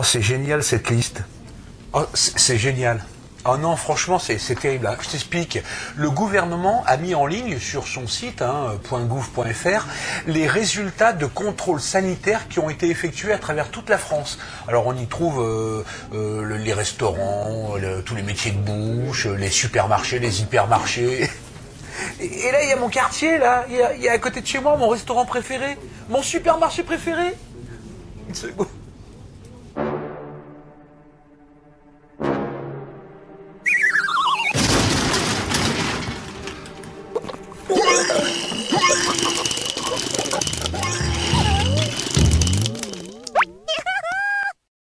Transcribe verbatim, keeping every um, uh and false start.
c'est génial cette liste. Oh, c'est génial. Oh non, franchement, c'est terrible. Hein. Je t'explique. Le gouvernement a mis en ligne sur son site, hein, .gouv point fr, les résultats de contrôles sanitaires qui ont été effectués à travers toute la France. Alors, on y trouve euh, euh, les restaurants, le, tous les métiers de bouche, les supermarchés, les hypermarchés. Et, et là, il y a mon quartier, là. Il y, y a à côté de chez moi mon restaurant préféré, mon supermarché préféré. Une seconde.